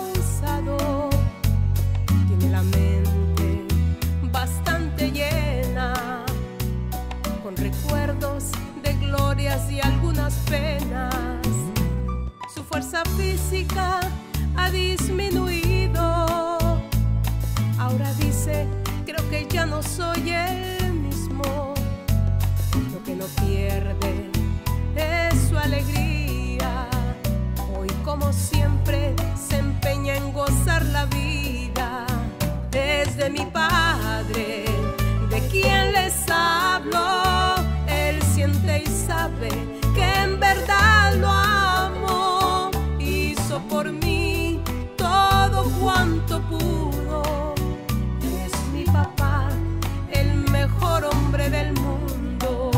cansado, tiene la mente bastante llena, con recuerdos de glorias y algunas penas. Su fuerza física ha disminuido. Ahora dice, creo que ya no soy el mismo. Lo que no pierde es su alegría. Hoy, como siempre, se empeña en gozar la vida. Es de mi Padre, de quien les hablo. Él siente y sabe que en verdad lo amo. Hizo por mí todo cuanto pudo. Es mi papá, el mejor hombre del mundo.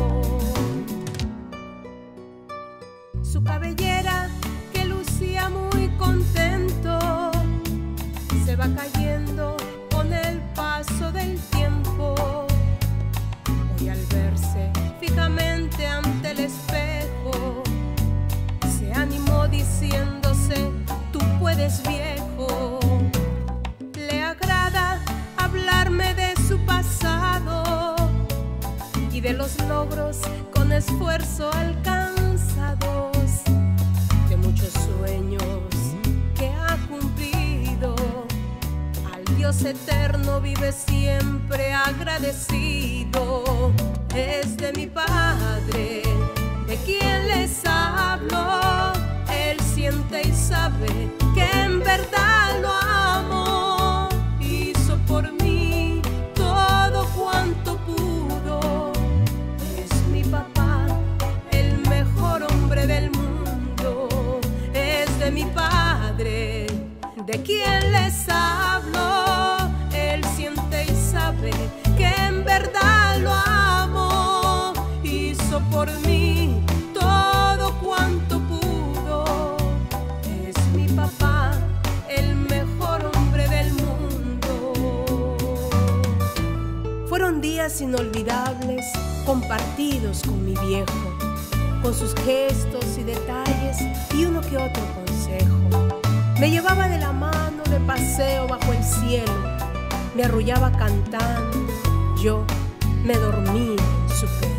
Su cabellera, que lucía muy contento, se va cayendo con el paso del tiempo. Hoy, al verse fijamente ante el espejo, se animó diciéndose: tú puedes, viejo. Le agrada hablarme de su pasado y de los logros con esfuerzo alcanzados, de muchos sueños que ha cumplido. Al Dios eterno vive siempre agradecido. Es de mi Padre, de quien les hablo. Él siente y sabe que en verdad lo amo. Hizo por mí todo cuanto pudo. Es mi papá, el mejor hombre del mundo. Es de mi Padre, de quien les hablo. Él siente y sabe que en verdad lo amo. Hizo por mí todo cuanto pudo. Es mi papá, el mejor hombre del mundo. Fueron días inolvidables compartidos con mi viejo, con sus gestos y detalles y uno que otro consejo. Me llevaba de la mano de paseo bajo el cielo, me arrullaba cantando, yo me dormía en su pecho.